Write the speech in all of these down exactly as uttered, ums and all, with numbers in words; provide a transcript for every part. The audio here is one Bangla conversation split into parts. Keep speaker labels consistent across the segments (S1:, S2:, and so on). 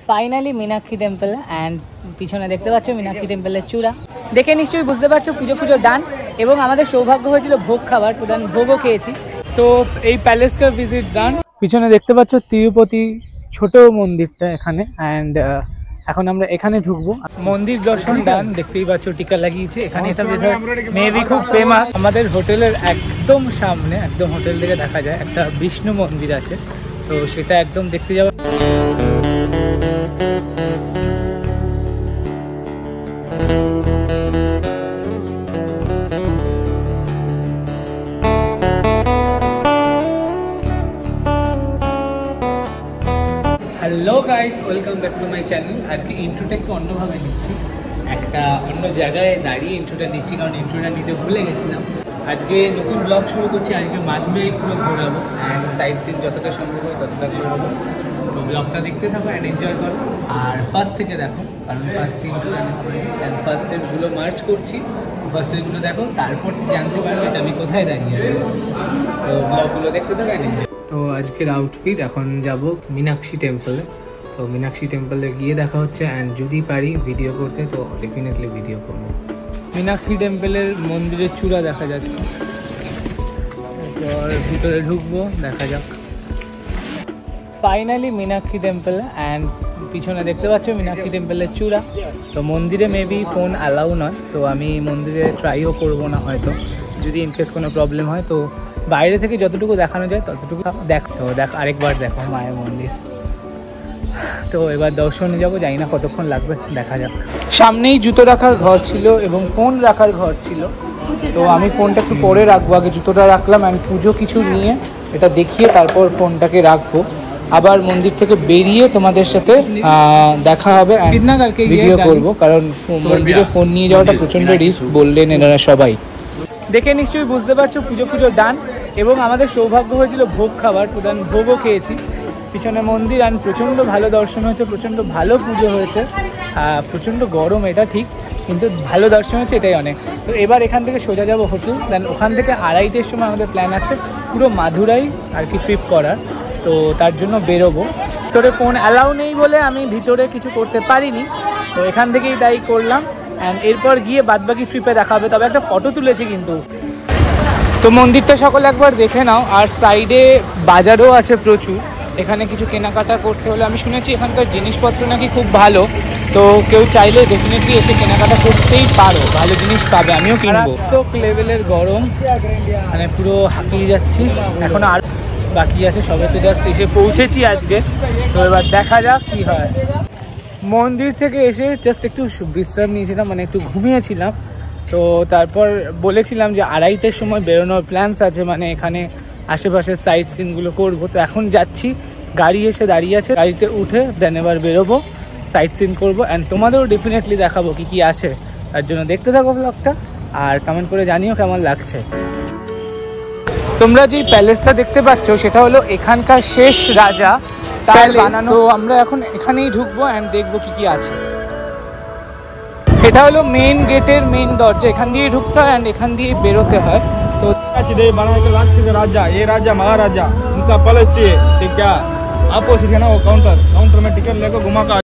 S1: ফাইনালি মীনাক্ষী টেম্পল অ্যান্ড পিছনে দেখতে পাচ্ছ মীনাক্ষী টেম্পলের চূড়া দেখে নিশ্চয়ই বুঝতে পারছো পুজো পুজো ডান এবং আমাদের সৌভাগ্য হয়েছিল ভোগ খাবার প্রধান ভোগও খেয়েছি। তো এই প্যালেসটা ভিজিট ডান। পিছনে দেখতে পাচ্ছ তিরুপতি ছোট মন্দিরটা এখানে অ্যান্ড এখন আমরা এখানে ঢুকবো। মন্দির দর্শন ডান, দেখতেই পাচ্ছ টিকা লাগিয়েছে এখানে। এটা মেবি খুব ফেমাস। আমাদের হোটেলের একদম সামনে একদম হোটেল থেকে দেখা যায় একটা বিষ্ণু মন্দির আছে, তো সেটা একদম দেখতে যাবো। Hello guys, welcome back to my channel. আজকে ইন্ট্রোটা একটু অন্যভাবে নিচ্ছি, একটা অন্য জায়গায় দাঁড়িয়ে ইন্ট্রোটা নিচ্ছি কারণ ইন্ট্রোটা নিতে ভুলে গেছিলাম। আজকে নতুন ব্লগ শুরু করছি, আজকে মাধুরাই পুরো ঘোরাবো অ্যান্ড সাইড সিন যতটা সম্ভব হয় ততটা ঘোরাবো। তো ব্লগটা দেখতে থাকো অ্যান্ড এনজয় করো আর ফার্স্ট থেকে দেখো কারণ ফার্স্ট ইন্ট্রোটা অ্যান্ড ফার্স্ট এডগুলো মার্চ করছি। ফার্স্ট এডগুলো দেখো, তারপর জানতে পারবে যে আমি কোথায় দাঁড়িয়ে আছি। তো ব্লগগুলো দেখতে থাকো অ্যান্ড এনজয়। তো আজকের আউটফিট, এখন যাব মীনাক্ষী টেম্পলে। তো মীনাক্ষী টেম্পলে গিয়ে দেখা হচ্ছে অ্যান্ড যদি পারি ভিডিও করতে তো ডেফিনেটলি ভিডিও করব। মীনাক্ষী টেম্পলের মন্দিরের চূড়া দেখা যাচ্ছে, এরপর ভিতরে ঢুকবো, দেখা যাক। ফাইনালি মীনাক্ষী টেম্পল অ্যান্ড পিছনে দেখতে পাচ্ছ মীনাক্ষী টেম্পলের চূড়া। তো মন্দিরে মেবি ফোন অ্যালাউ নয়, তো আমি মন্দিরে ট্রাইও করবো না হয়তো, যদি ইনকেস কোনো প্রবলেম হয়। তো বাইরে থেকে যতটুকু দেখানো যায় ততটুকু দেখো। তো দেখ আরেকবার দেখো মায়ের মন্দির। তো এবার দর্শনে যাবো, জানি না কতক্ষণ লাগবে, দেখা যাক। সামনেই জুতো রাখার ঘর ছিল এবং ফোন রাখার ঘর ছিল, তো আমি ফোনটা একটু পরে রাখবো। আগে জুতোটা রাখলাম অ্যান্ড পুজো কিছু নিয়ে এটা দেখিয়ে তারপর ফোনটাকে রাখবো। আবার মন্দির থেকে বেরিয়ে তোমাদের সাথে দেখা হবে, ভিডিও করবো কারণ মন্দিরে ফোন নিয়ে যাওয়াটা প্রচণ্ড রিস্ক বললেন এনারা সবাই। দেখে নিশ্চয়ই বুঝতে পারছো পুজো পুজো ডান এবং আমাদের সৌভাগ্য হয়েছিল ভোগ খাবার প্রধান ভোগও খেয়েছি। পিছনে মন্দির অ্যান্ড প্রচণ্ড ভালো দর্শন হয়েছে, প্রচণ্ড ভালো পুজো হয়েছে। প্রচণ্ড গরম এটা ঠিক, কিন্তু ভালো দর্শন হয়েছে, এটাই অনেক। তো এবার এখান থেকে সোজা যাবো হোটেল, দেন ওখান থেকে আড়াইটের সময় আমাদের প্ল্যান আছে পুরো মাধুরাই আর কি ট্রিপ করার, তো তার জন্য বেরোবো। ভিতরে ফোন অ্যালাউ নেই বলে আমি ভিতরে কিছু করতে পারিনি, তো এখান থেকেই তাই করলাম অ্যান্ড এরপর গিয়ে বাদবাকি ট্রিপে দেখা হবে। তবে একটা ফটো তুলেছি কিন্তু। তো মন্দিরটা সকলে একবার দেখে নাও, আর সাইডে বাজারও আছে প্রচুর। এখানে কিছু কেনাকাটা করতে হলে, আমি শুনেছি এখানকার জিনিসপত্র নাকি খুব ভালো, তো কেউ চাইলে ডেফিনেটলি এসে কেনাকাটা করতেই পারো, ভালো জিনিস পাবে। আমিও কিনবো। তো লেভেলের গরম, মানে পুরো হাঁপিয়ে যাচ্ছি। এখন আর বাকি আছে, সবে তো জাস্ট এসে পৌঁছেছি আজকে, তো এবার দেখা যাক কি হয়। মন্দির থেকে এসে জাস্ট একটু বিশ্রাম নিয়েছিলাম, মানে একটু ঘুমিয়েছিলাম। তো তারপর বলেছিলাম যে আড়াইটের সময় বেরোনোর প্ল্যানস আছে, মানে এখানে আশেপাশের সাইট সিনগুলো করবো। তো এখন যাচ্ছি, গাড়ি এসে দাঁড়িয়ে আছে, গাড়িতে উঠে দেন এবার বেরোবো, সাইট সিন করবো অ্যান্ড তোমাদেরও ডেফিনেটলি দেখাবো কী কী আছে। তার জন্য দেখতে থাকো ব্লগটা আর কমেন্ট করে জানিও কেমন লাগছে। তোমরা যেই প্যালেসটা দেখতে পাচ্ছ সেটা হলো এখানকার শেষ রাজা তার বানানো। তো আমরা এখন এখানেই ঢুকবো অ্যান্ড দেখবো কি কি আছে। এটা হলো মেইন গেটের মেইন দরজা, এখান দিয়ে ঢুকতে হয় অ্যান্ড এখান দিয়ে বেরোতে হয়। তো राजा ये राजा महाराजा उनका पैलेस चाहिए, ठीक है। अपोजिट है ना वो काउंटर, काउंटर में टिकट लेकर घुमा कर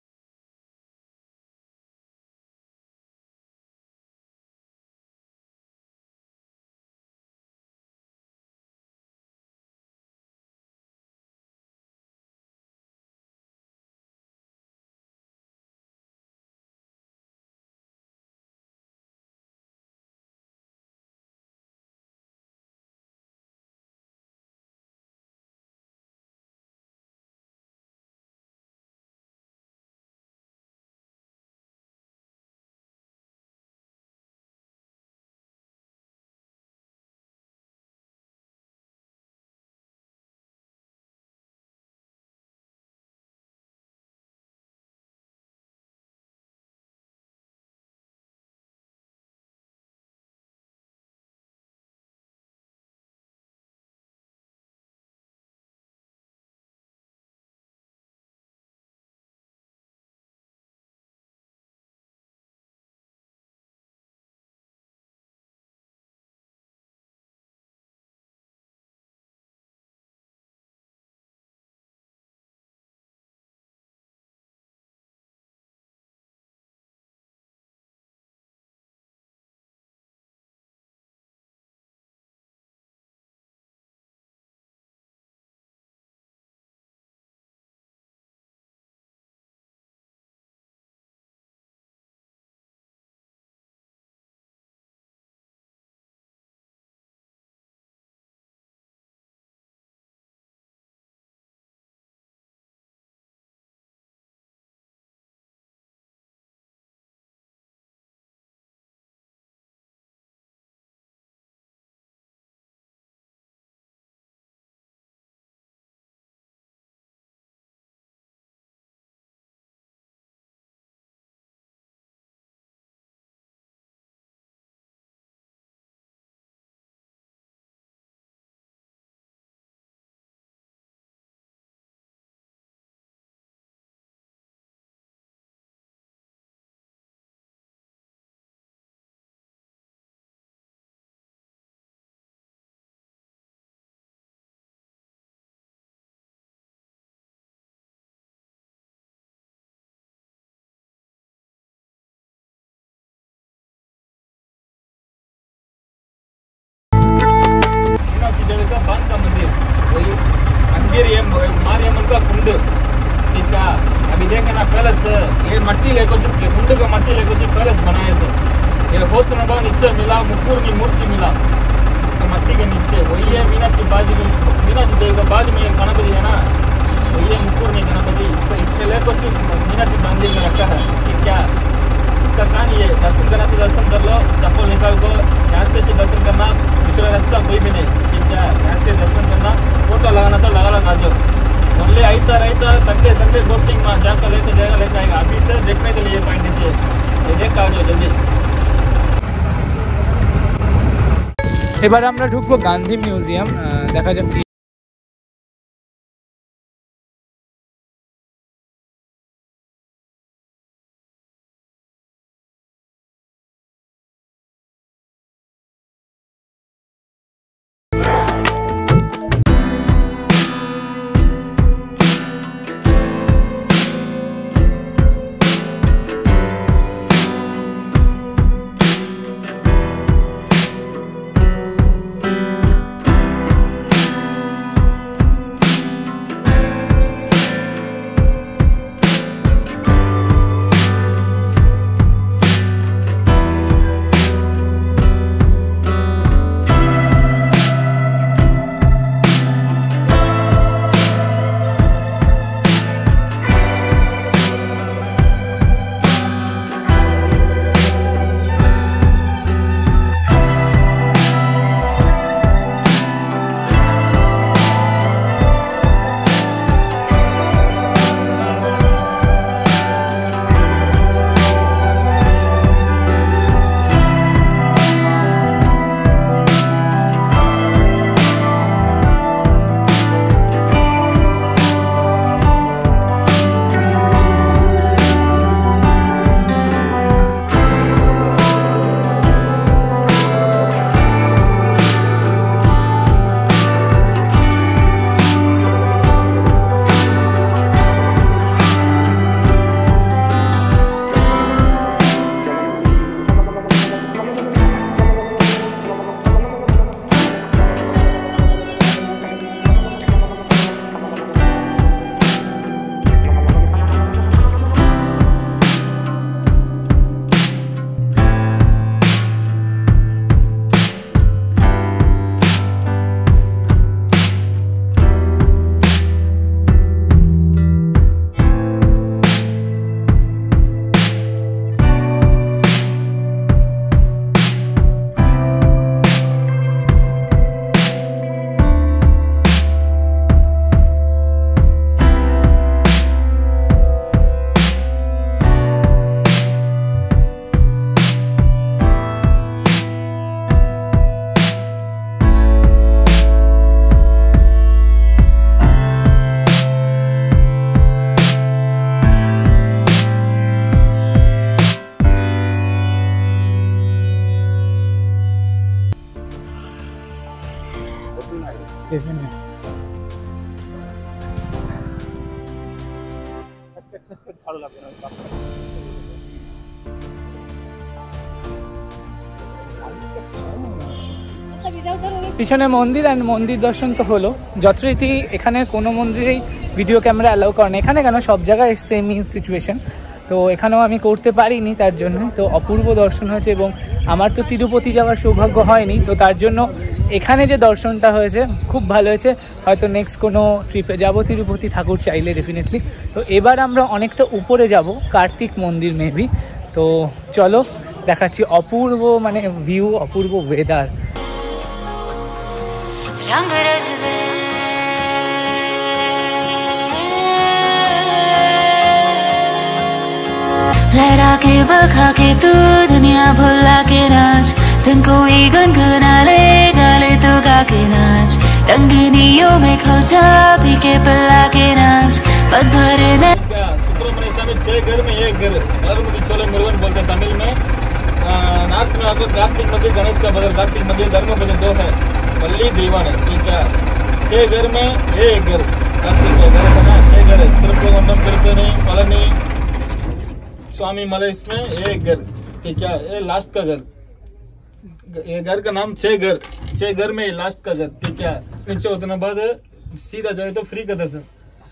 S2: का कुंड, ठीक है। अभी देखे ना पैलेस, ये मट्टी लेको कुंड का मट्टी लेको पैलेस बनाए सो, ये होत नबा नीचे मिला मुकुर की मूर्ति मिला तो मट्टी के नीचे, वही है मीनाक्षी बाजी मीनाक्षी देवी का बाद में ये गणपति है ना, तो ये मुकुर नहीं गणपति, इसको इसमें लेको मीनाक्षी मंदिर में रखा है, ठीक है। इसका कहानी ये, दर्शन करना तो दर्शन कर लो, चप्पल निकाल को, यहाँ से दर्शन करना, दूसरा रास्ता कोई भी नहीं, ठीक है। यहाँ से दर्शन करना, फोटो लगाना तो लगा लगा जो ओनली आईता रहता संडे संडे बोटिंग में जाकर लेके जाएगा लेके आएगा। अभी से देखने के लिए पॉइंट नीचे ये देख आ जाओ जल्दी।
S1: এবার আমরা ঢুকবো গান্ধী মিউজিয়াম, দেখা যাক কি। পিছনে মন্দির অ্যান্ড মন্দির দর্শন তো হলো যথারীতি। এখানে কোনো মন্দিরেই ভিডিও ক্যামেরা অ্যালাউ করে না, এখানে কেন সব জায়গায় সেম সিচুয়েশন, তো এখানেও আমি করতে পারিনি তার জন্য। তো অপূর্ব দর্শন হয়েছে এবং আমার তো তিরুপতি যাওয়ার সৌভাগ্য হয়নি, তো তার জন্য এখানে যে দর্শনটা হয়েছে খুব ভালো হয়েছে। হয়তো নেক্সট কোনো ট্রিপে যাব তিরুপতি, ঠাকুর চাইলে ডেফিনেটলি। তো এবার আমরা অনেকটা উপরে যাব, কার্তিক মন্দির মেবি। তো চলো দেখাচ্ছি অপূর্ব মানে ভিউ, অপূর্ব ওয়েদার।
S3: रंग रच दे लहरा के बखा के तू दुनिया भुला के नाच, दिन कोई गुनगुना ले गाले तो गा के नाच, रंगीनियों में खो जा पी के पिला के नाच, पग भरे न
S2: सुब्रमण्य स्वामी छह घर में एक घर, अलग चोले मुरुगन बोलते तमिल में। नॉर्थ में आपको कार्तिक मंदिर, गणेश का बदल कार्तिक मंदिर, धर्म भजन दो है, वल्ली दीवान है, ठीक है। छह घर में एक घर कार्तिक का घर है ना, छह घर है। तिरुपति तिरुपति पलनी स्वामी मलय इसमें एक घर, ठीक है। ये लास्ट का घर, ये घर का नाम छह घर, छह घर में लास्ट का घर, ठीक है। नीचे उतने बाद सीधा जाए तो फ्री का दर्शन,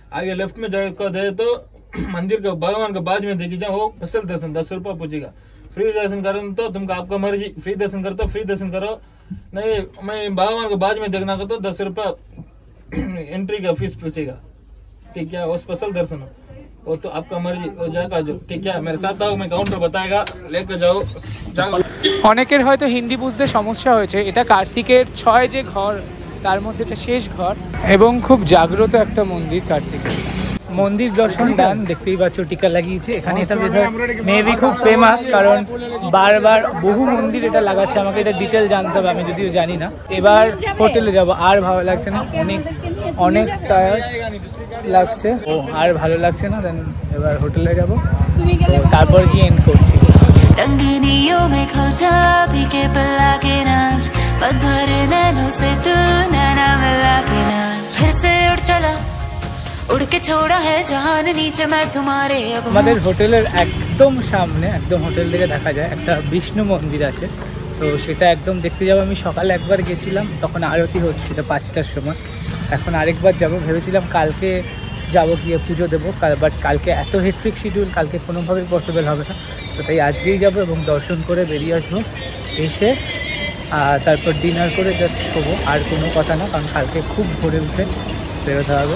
S2: आगे लेफ्ट में जाकर दे तो मंदिर का भगवान का बाज में देखी जाए वो स्पेशल दर्शन दस रुपया पूछेगा। फ्री दर्शन करो तो तुमको आपका मर्जी, फ्री दर्शन करते फ्री दर्शन करो, नहीं मैं भगवान का बाज में देखना करता दस रुपया एंट्री का फीस पूछेगा। ठीक है, वो स्पेशल दर्शन हो वो तो आपका मर्जी, वो जाएगा जो। ठीक है, मेरे साथ आओ, मैं काउंटर बताएगा, लेकर जाओ जाओ।
S1: অনেকের হয়তো হিন্দি বুঝতে সমস্যা হয়েছে। এটা কার্তিকের ছয় যে ঘর তার মধ্যে একটা শেষ ঘর এবং খুব জাগ্রত একটা মন্দির কার্তিকের। মন্দির দর্শন ডান, দেখতেই পাচ্ছ টিকা লাগিয়েছে এখানে। এটা মেবি খুব ফেমাস, কারণ বারবার বহু মন্দির এটা লাগাচ্ছে। আমাকে এটা ডিটেল জানতে হবে, আমি যদিও জানি না। এবার হোটেলে যাব, আর ভালো লাগছে না, অনেক অনেক টায়ার্ড লাগছে ও, আর ভালো লাগছে না। দেন এবার হোটেলে যাব, তারপর গিয়ে এন্ড করছি।
S3: रंगीनियों में खो जा भी के पिला के नाच, पग भर नैनों से तू नैना मिला के नाच, फिर से उड़ चला उड़ के छोड़ा है जहान नीचे मैं तुम्हारे।
S1: আমাদের হোটেলের একদম সামনে, একদম হোটেল থেকে দেখা যায় একটা বিষ্ণু মন্দির আছে, তো সেটা একদম দেখতে যাবো। আমি সকালে একবার গেছিলাম, তখন আরতি হচ্ছিল পাঁচটার সময়। এখন আরেকবার যাব, ভেবেছিলাম কালকে যাবো গিয়ে পুজো দেবো, বাট কালকে এত হেক্টিক শিডিউল, কালকে কোনোভাবেই পসিবল হবে না। তো তাই আজকেই যাবো এবং দর্শন করে বেরিয়ে আসবো। এসে তারপর ডিনার করে জাস্ট শোবো, আর কোনো কথা না, কারণ কালকে খুব ভোরে উঠে বেরোতে হবে।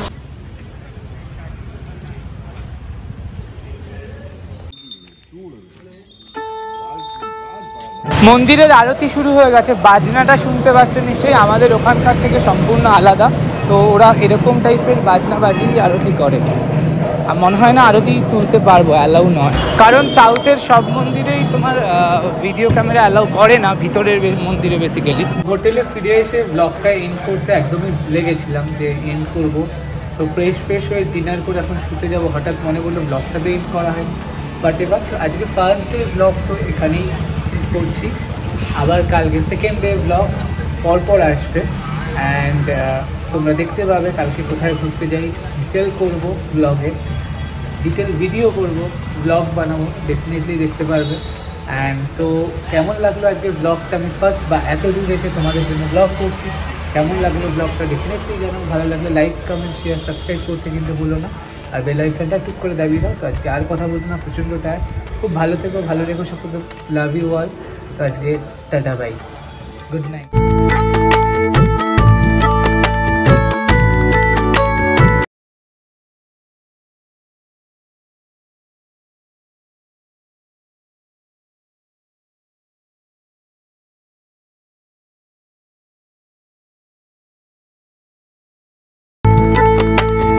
S1: মন্দিরের আরতি শুরু হয়ে গেছে, বাজনাটা শুনতে পাচ্ছেন নিশ্চয়ই, আমাদের ওখানকার থেকে সম্পূর্ণ আলাদা। তো ওরা এরকম টাইপের বাজনা বাজিয়ে আরতি করে। মনে হয় না আরতি তুলতে পারবো, অ্যালাউ নয়, কারণ সাউথের সব মন্দিরেই তোমার ভিডিও ক্যামেরা অ্যালাউ করে না, ভিতরের মন্দিরে বেসিক্যালি। হোটেলে ফিরে এসে ব্লগটা এন্ড করতে একদমই ভুলে গেছিলাম যে এন্ড করব। তো ফ্রেশ ফ্রেশ হয়ে ডিনার করে এখন শুতে যাব, হঠাৎ মনে করলো ব্লগটা তো এন্ড করা হয়। বাট এবার আজকে ফার্স্ট ডে ব্লগ তো এখানেই করছি, আবার কালকে সেকেন্ড ডে ব্লগ পরপর আসবে। অ্যান্ড তোমরা দেখতে পাবে কালকে কোথায় ঘুরতে যাই, ডিটেল করবো ব্লগে, ডিটেল ভিডিও করব, ব্লগ বানাবো, ডেফিনেটলি দেখতে পারবে। অ্যান্ড তো কেমন লাগলো আজকের ব্লগটা, আমি ফার্স্ট বা এত দূর এসে তোমাদের জন্য ব্লগ করছি, কেমন লাগলো ব্লগটা ডেফিনেটলি জানো। ভালো লাগলে লাইক কমেন্ট শেয়ার সাবস্ক্রাইব করতে কিন্তু ভুলো না, আর বেল আইকনটা টুক করে দাবিয়ে দাও। তো আজকে আর কথা বলবো না, প্রচণ্ড টায়ার, খুব ভালো থেকো, ভালো রেখো সকলকে, লাভ ইউ অল। তো আজকে টাটা বাই, গুড নাইট।